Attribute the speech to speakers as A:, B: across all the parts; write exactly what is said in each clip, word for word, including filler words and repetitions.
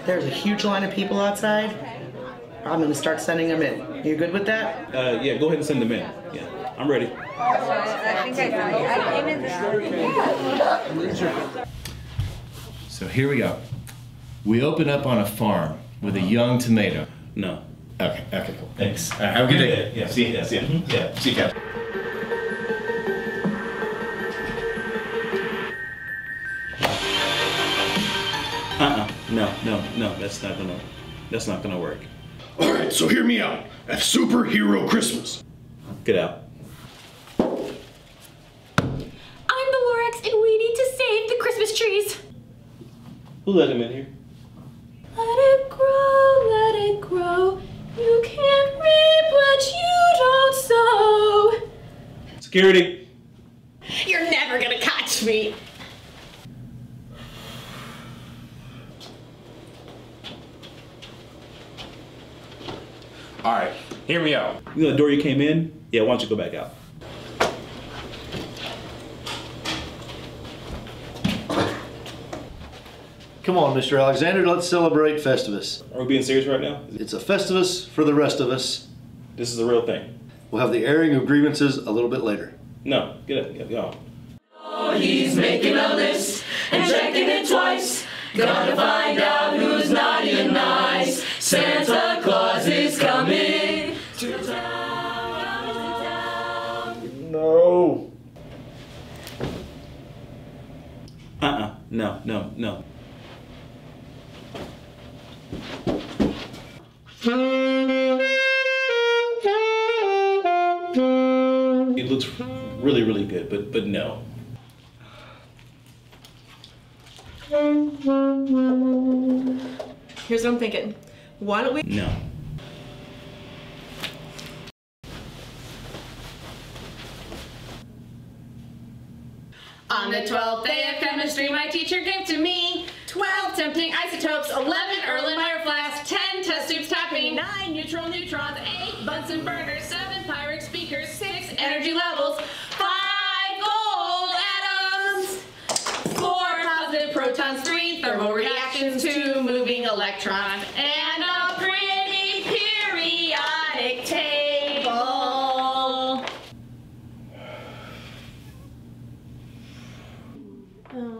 A: There's a huge line of people outside. I'm gonna start sending them in. You good with that?
B: Uh, yeah, go ahead and send them in. Yeah, I'm ready.
C: I think I came in.
D: So here we go. We open up on a farm with a young tomato.
B: No.
D: Okay, okay, cool. Thanks. All right, have a good day. Yeah, see you. Yeah, see you. Yeah, see you, Captain.
B: Uh-uh. No, no, no. That's not gonna. That's not gonna work.
E: All right, so hear me out. At Superhero Christmas.
B: Get out.
F: I'm the Lorax, and we need to save the Christmas trees.
B: Who let him in here?
F: Let it grow, let it grow. You can't reap what you don't sow.
B: Security.
F: You're never gonna catch me.
D: All right, hear me out.
B: You know the door you came in? Yeah, why don't you go back out?
G: Come on, Mister Alexander, let's celebrate Festivus.
B: Are we being serious right now?
G: It's a Festivus for the rest of us.
B: This is a real thing.
G: We'll have the airing of grievances a little bit later.
B: No, get up, get up,
H: Oh, he's making a list and checking it twice. Gonna find out who's naughty and nice. Santa Claus is coming to town.
B: No. Uh-uh. No, no, no. It looks really, really good, but but no.
C: Here's what I'm thinking. Why don't we?
B: No.
F: On the twelfth day of chemistry, my teacher gave to me twelve tempting isotopes, eleven Erlenmeyer flasks, ten test tubes topping, nine neutral neutrons, eight Bunsen burners, seven Pyrex beakers, six energy levels, five gold atoms, four positive protons, three thermal reactions, two moving electrons, and a pretty periodic table. Oh.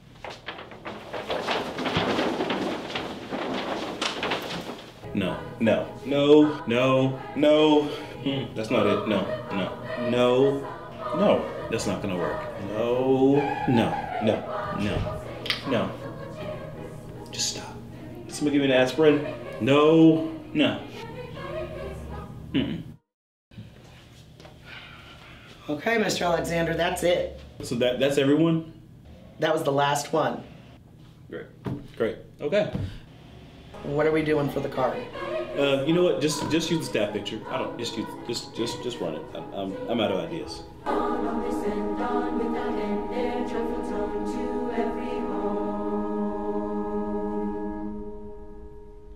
B: No, no, no, no, no. Mm, that's not it. No, no, no, no. That's not gonna work. No, no, no, no, no. Just stop. Somebody give me an aspirin. No, no. Mm-mm.
A: Okay, Mister Alexander, that's it.
B: So that that's everyone?
A: That was the last one.
B: Great, great. Okay.
A: What are we doing for the card?
B: Uh, you know what? Just just use the staff picture. I don't just use just just just run it. I'm I'm, I'm out of ideas.
H: On, on, they send on with that end, their joyful tone to every home.